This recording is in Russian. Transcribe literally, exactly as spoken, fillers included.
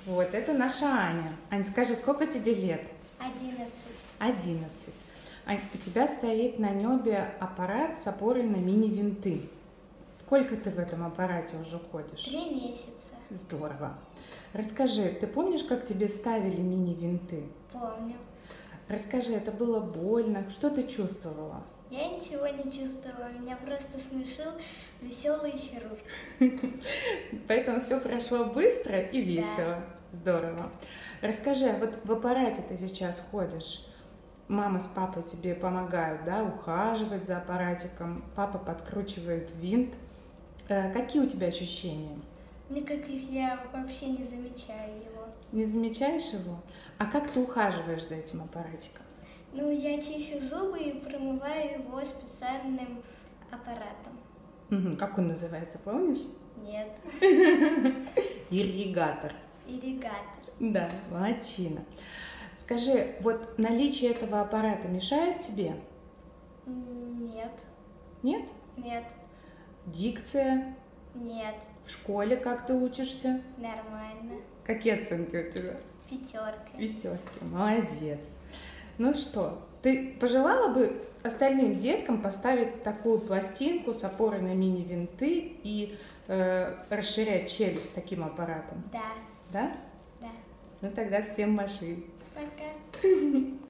Вот, это наша Аня. Ань, скажи, сколько тебе лет? Одиннадцать. Одиннадцать. Ань, у тебя стоит на небе аппарат с опорой на мини-винты. Сколько ты в этом аппарате уже ходишь? Три месяца. Здорово. Расскажи, ты помнишь, как тебе ставили мини-винты? Помню. Расскажи, это было больно? Что ты чувствовала? Я ничего не чувствовала, меня просто смешил веселый хирург. Поэтому все прошло быстро и весело. Да. Здорово. Расскажи, а вот в аппарате ты сейчас ходишь, мама с папой тебе помогают, да, ухаживать за аппаратиком, папа подкручивает винт. Э, какие у тебя ощущения? Никаких, я вообще не замечаю его. Не замечаешь его? А как ты ухаживаешь за этим аппаратиком? Ну, я чищу зубы и промываю его специальным аппаратом. Угу. Как он называется, помнишь? Нет. Ирригатор. Ирригатор. Да, молодчина. Скажи, вот наличие этого аппарата мешает тебе? Нет. Нет? Нет. Дикция? Нет. В школе как ты учишься? Нормально. Какие оценки у тебя? Пятерка. Пятерки. Молодец. Ну что, ты пожелала бы остальным деткам поставить такую пластинку с опорой на мини-винты и э, расширять челюсть таким аппаратом? Да. Да? Да. Ну тогда всем маши. Пока.